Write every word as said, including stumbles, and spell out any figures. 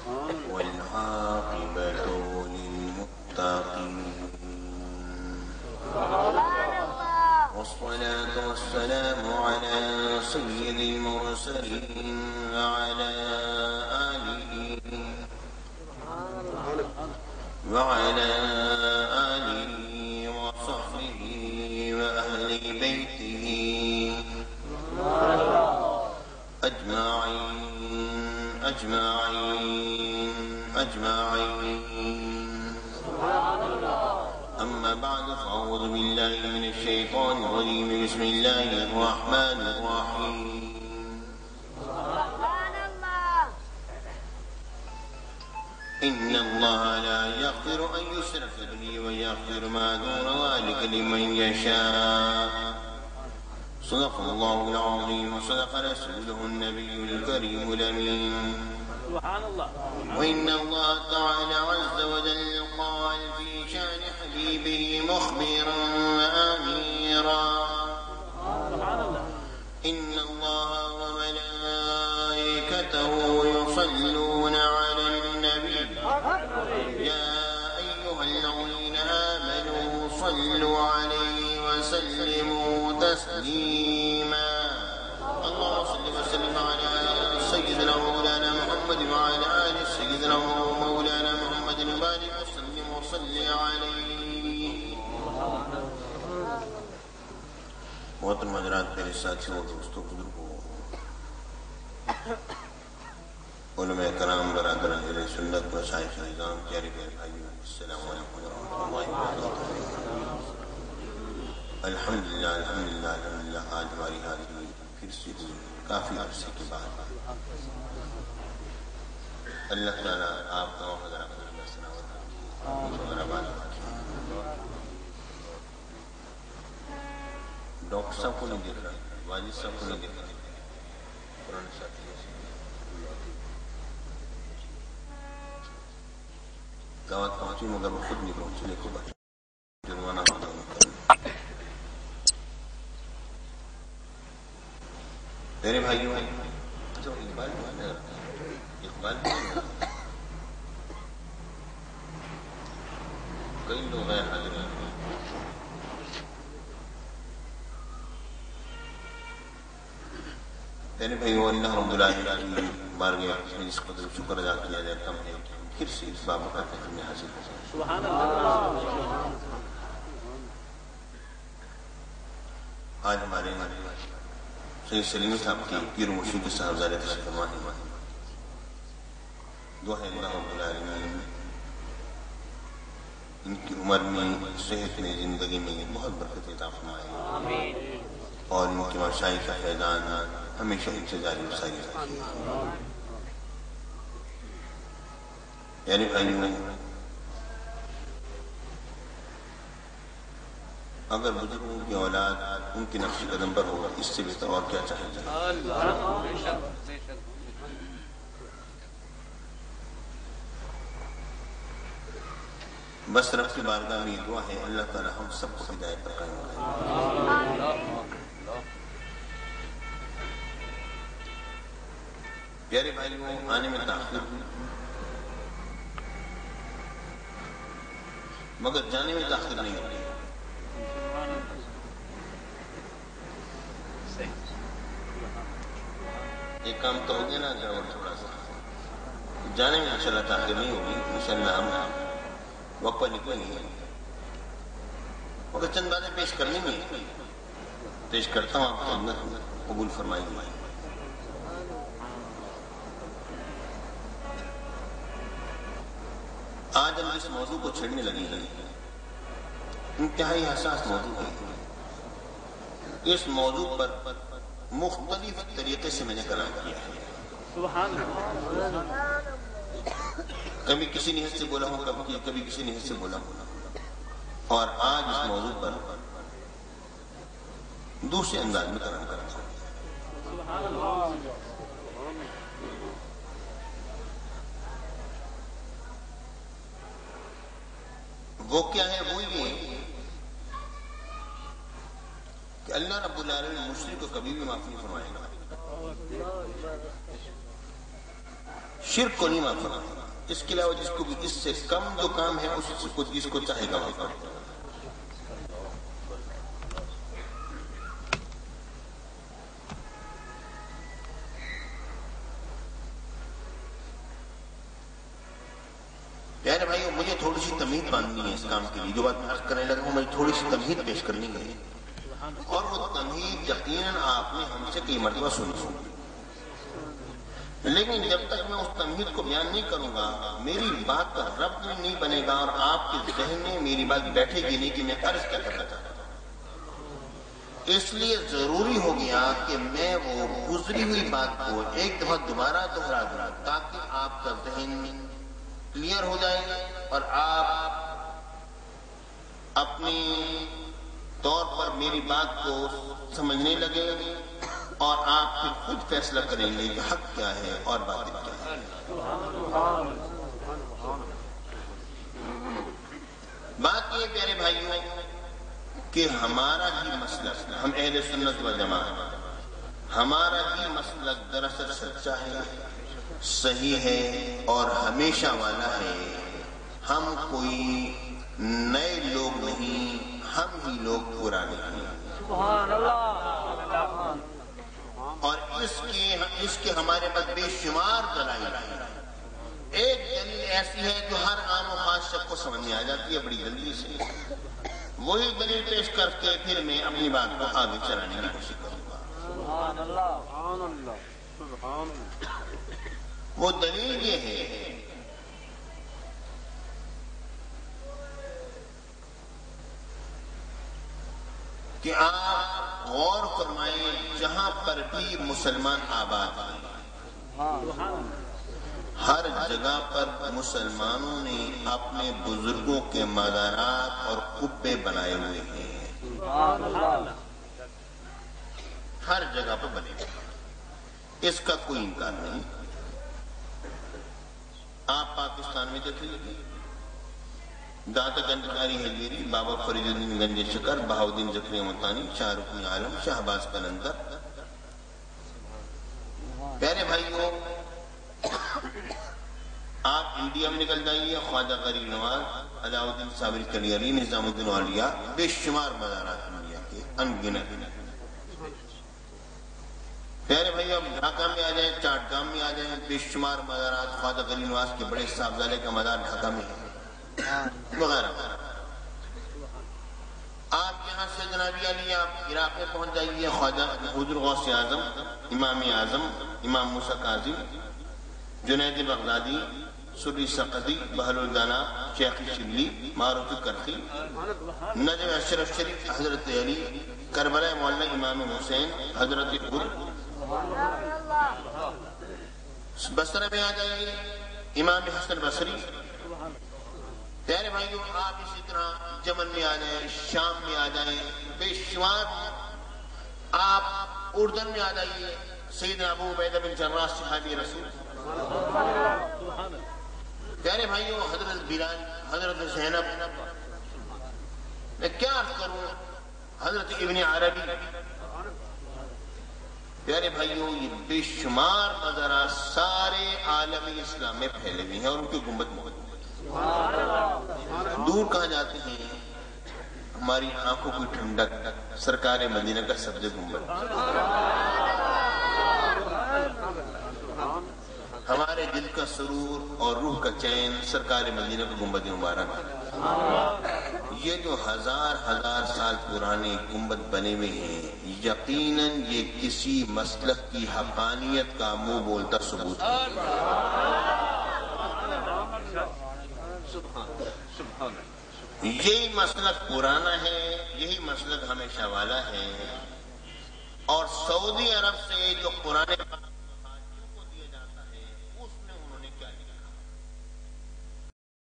والعاقبة للمتقين. والصلاة والسلام على سيد المرسلين وعلى آله وعلى آله وصحبه وأهل بيته أجمعين أجمعين أجمعين. أما بعد فأعوذ بالله من الشيطان الرجيم. بسم الله الرحمن الرحيم. إن الله لا يغفر أن يشرك به ويغفر ما دون ذلك لمن يشاء. صدق الله العظيم وصدق رسوله النبي الكريم الأمين. سبحان الله. وإن الله تعالى عز وجل قال في شأن حبيبه مخبرا وآميرا: إن الله وملائكته يصلون على النبي يا أيها الذين آمنوا صلوا عليه وسلموا تسليما. اللهم صل وسلم على سيدنا مولانا محمد وعلى آل سيدنا مولانا محمد وبارك وسلم وصل عليه. محترم حضرات، میرے ساتھیوں، دوستوں، بزرگوں، علماء کرام، برادران اہل سنت، مشائخ نظام، پیارے پیارے بھائیوں، السلام علیکم ورحمۃ اللہ وبرکاتہ. الحمدللہ الحمدللہ الحمدللہ آج ہماری حاضری پھر سے کافی عرصے کے بعد. اللہ تعالیٰ آپ کا حضرات کو ڈاکٹر صاحب کو نہیں دیکھ رہا، والد صاحب کو نہیں دیکھ رہا، قرآن ساتھی دعوت پہنچی مگر وہ خود نہیں پہنچی، لیکن جرمانہ ہوتا ہوں. میرے بھائیوں، اقبال اقبال کئی لوگ غیر حاضر ہیں. میرے بھائیوں، اللہ رب العالمین کی بارگاہ میں اس قدر شکر ادا کیا جاتا ہے پھر سے اس بابرکت میں حاضر ہو. سبحان اللہ. آج ہمارے سید سلیم صاحب کی پیر مرشد کے صاحبزادے تشریف فرما ہیں. دعا ہے اللہ رب العالمین ان کی عمر میں، صحت میں، زندگی میں بہت برکت عطا فرمائے اور ان کے مشائخ کا فیضان ہمیشہ ان سے جاری و ساری رکھے. یعنی بھائیوں، اگر بزرگوں کی اولاد ان کی نقش قدم پر ہوگا، اس سے بہتر اور کیا چاہیے. بس رب کی بارگاہ میں یہ دعا ہے، اللہ تعالی ہم سب کو ہدایت پر قائم رکھے. پیارے بھائیوں، آنے میں تاخیر مگر جانے میں تاخیر نہیں ہوتی. ایک کام تو ہو گیا نا گڑبڑ تھوڑا سا. جانے میں انشاءاللہ تاخیر نہیں ہوگی، انشاءاللہ ہم وقت پر نکلیں گے. مگر چند باتیں پیش کر لیں گے، پیش کرتا ہوں، آپ خدمت قبول فرمائیں گے. آج ہم اس موضوع کو چھیڑنے لگے ہیں، انتہائی حساس موضوع ہے. اس موضوع پر مختلف طریقے سے میں نے کلام کیا ہے. کبھی کسی نہج سے بولا ہوں، کبھی کسی نہج سے بولا ہوں، اور آج اس موضوع پر دوسرے انداز میں کلام کرتا ہوں. وہ کیا ہے؟ وہ یہ کہ اللہ رب العالمین مشرک کو کبھی بھی معاف نہیں فرمائے گا، شرک کو نہیں معاف فرمائے گا. اس کے علاوہ جس کو بھی اس سے کم جو کام ہے اس کو جس کو چاہے گا وہ کرے. پیارے بھائیو، مجھے تھوڑی سی تمہید باندھنی ہے اس کام کے لیے. جو بات میں عرض کرنے لگا ہوں مجھے تھوڑی سی تمہید پیش کرنی ہے، اور وہ تمہید یقیناً آپ نے ہم سے کئی مرتبہ سنی ہوگی، لیکن جب تک میں اس تمہید کو بیان نہیں کروں گا میری بات کا ربط نہیں بنے گا اور آپ کے ذہن میں میری بات بیٹھے گی نہیں کہ میں عرض کیا کرنا چاہتا ہوں. اس لیے ضروری ہو گیا کہ میں وہ گزری ہوئی بات کو ایک دفعہ دوبارہ دہرا دوں تاکہ آپ کا ذہن کلیئر ہو جائے اور آپ اپنی طور پر میری بات کو سمجھنے لگے اور آپ پھر خود فیصلہ کریں گے کہ حق کیا ہے اور باطل کیا ہے. بات یہ پیارے بھائیوں کہ ہمارا ہی مسلک، ہم اہل سنت والجماعت، ہمارا ہی مسلک دراصل سچا ہے، صحیح ہے اور ہمیشہ والا ہے. ہم کوئی نئے لوگ نہیں، ہم ہی لوگ پرانے ہیں. سبحان اللہ. اور اس کے اس کے ہمارے پاس بے شمار دلائل ہیں. ایک دلیل ایسی ہے جو ہر عام و خاص شخص کو سمجھ میں آ جاتی ہے بڑی جلدی سے، وہی دلیل پیش کر کے پھر میں اپنی بات کو آگے چلانے کی کوشش کروں گا. سبحان اللہ سبحان اللہ سبحان اللہ. وہ دلیل یہ ہے کہ آپ غور فرمائیں جہاں پر بھی مسلمان آباد ہیں، ہر جگہ پر مسلمانوں نے اپنے بزرگوں کے مزارات اور قبے بنائے ہوئے ہیں. ہر جگہ پر بنے ہوئے، اس کا کوئی انکار نہیں. آپ پاکستان میں دیکھ لیجیے، داتا گنجکاری ہیلیری، بابا فرید الدین گنج شکر، بہاؤدین زکریا ملتانی، شاہ رکن عالم، شہباز قلندر. پیارے بھائیوں، آپ انڈیا میں نکل جائیے، خواجہ غریب نواز، علاؤدین صابری کلیری، نظام الدین اولیاء، بے شمار مزارات انڈیا کے انگنت. پیارے بھائی اب ڈھاکہ میں آ جائیں، چاٹ گام میں آ جائیں، بے شمار مزارات خواجہ غریب نواز کے بڑے صاحبزادے کا مزار ڈھاکہ میں ہے وغیرہ. آپ یہاں سے جنابی علی آپ عراق میں پہنچ جائیے، خواجہ حضور غوث اعظم، امام اعظم، امام موسیٰ کاظم، جنید بغدادی، سری سقطی، بہل الدانا، شیخ شبلی، معروف کرخی، نجم اشرف شریف، حضرت علی، کربلا مولانا امام حسین، حضرت گل. بصرہ میں آ جائیے، امام حسن بصری. پیارے بھائیوں، آپ اسی طرح یمن میں آ جائیں، شام میں آ جائیں، بے شمار. آپ اردن میں آ جائیے، سیدنا ابو عبیدہ بن جراح صحابی رسول. پیارے بھائیوں، حضرت بلال، حضرت زینب، میں کیا عرض کروں، حضرت ابن عربی. پیارے بھائیوں، یہ بے شمار مزارات سارے عالم اسلام میں پھیلے ہوئے ہیں اور ان کی گنبد موجود ہے. دور کہاں جاتے ہیں، ہماری آنکھوں کی ٹھنڈک سرکار مدینہ کا سبز گنبد، ہمارے دل کا سرور اور روح کا چین سرکار مدینہ کا گنبد مبارک. یہ جو ہزار ہزار سال پرانے گنبد بنے ہوئے ہیں، یقیناً یہ کسی مسلک کی حقانیت کا منہ بولتا ثبوت ہے. یہی مسلک پرانا ہے، یہی مسلک ہمیشہ والا ہے. اور سعودی عرب سے جو قرآن